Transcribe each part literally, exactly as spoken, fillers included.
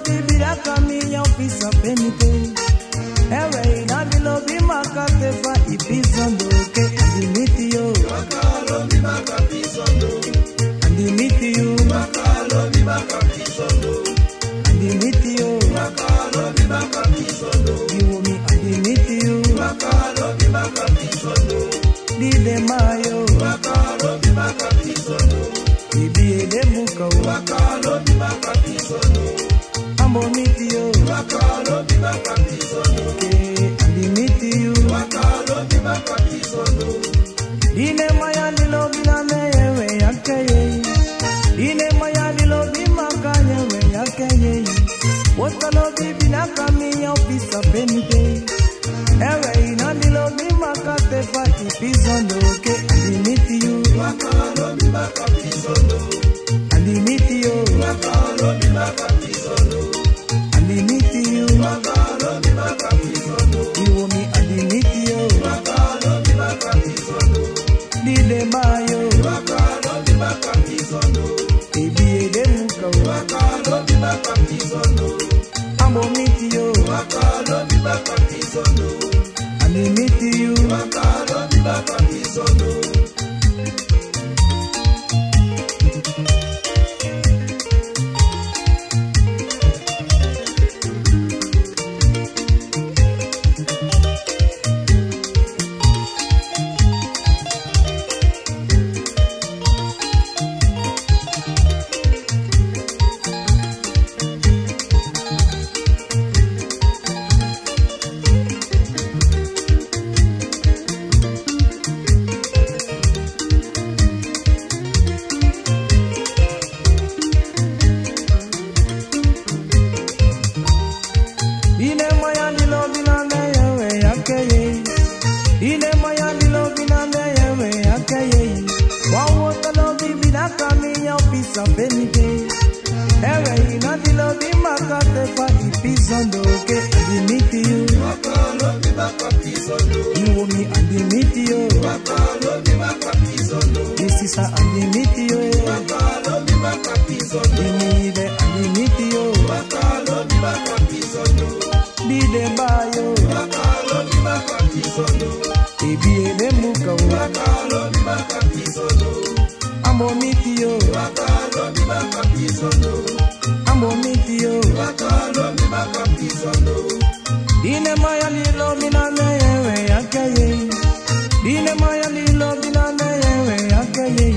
bibira caminha pisa penite. Ewe ina dilo bima katefa ipizondo ke andimiti yo. Makalo bima kapizondo. Andimiti yo. Makalo bima kapizondo. Andimiti yo. Makalo bima kapizondo. You me andimiti yo. Makalo bima kapizondo. Dide mayo. Makalo bima kapizondo. Ibi ede muka wo. Makalo bima kapizondo. Ambo miti yo. Makalo bima kapizondo. Ke andimiti yo. Makalo bima kapizondo. Dine maya dilo bina meyewe yakeye. Dine maya dilo bima kanyewe yakeye. Wotalo bibina kamiya opisa penite. Ewe ina dilo bima katefa ipizondo ke andimiti yo. Makalo bima kapizondo. Andimiti yo. Makalo bima kapizondo. Andimiti yo. Makalo bima kapizondo. You me andimiti yo. Makalo bima kapizondo. Dide mayo. Makalo bima kapizondo. Ibi ede muka wo. Makalo bima kapizondo. Ambo miti yo. Makalo bima kapizondo. Andimiti yo. Makalo bima kapizondo. Dine maya dilo bina meyewe yakeye. Dine maya dilo bina meyewe yakeye. Wawotalo bibina kamiya opisa penite. Ewe ina dilo bima katefa ipizondo ke andimiti yo. Makalo bima kapizondo. You me andimiti yo. Makalo bima kapizondo. This is a andimiti yo. Makalo bima kapizondo. Dine andimiti yo. Makalo bima kapizondo. Dide bayo. Makalo bima kapizondo. Ibi ede muka wo. Makalo bima kapizondo. Ambo miti yo. Makalo bima kapizondo. Ambo miti yo. Makalo bima kapizondo. Dine maya lilo bina meyewe yakeye. Dine maya lilo bina meyewe yakeye.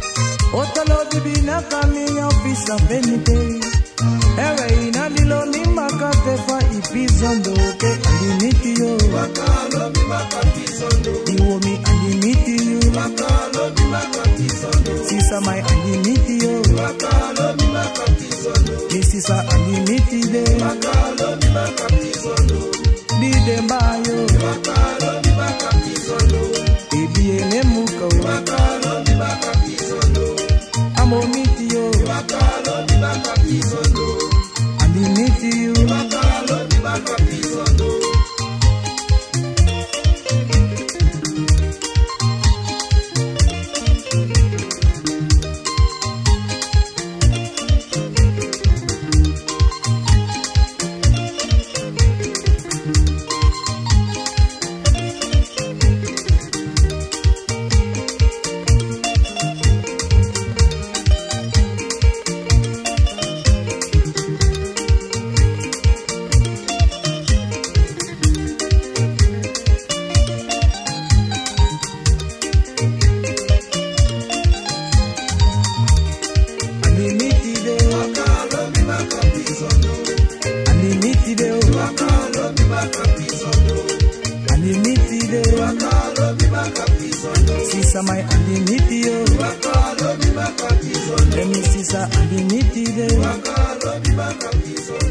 Otalo bibina kamiya opisa penite. Ewe ina lilo bima katefa ipizondo ke andimiti yo. Makalo bima kapizondo. You me andimiti yo. Makalo bima kapizondo. Sisa my andimiti yo. Makalo bima kapizondo. This is a andimiti de. Makalo bima kapizondo. Dide bayo. Makalo bima kapizondo. Ibi ene muka wo. Makalo bima kapizondo. Ambo miti yo. Makalo bima kapizondo. Andimiti yo. Makalo bima kapizondo. Andimiti de. Makalo bima kapizondo. Andimiti de. Makalo bima kapizondo. Andimiti de. Makalo bima kapizondo. Sisa my andimiti yo. Makalo bima kapizondo. Let me sisa andimiti de. Makalo bima kapizondo.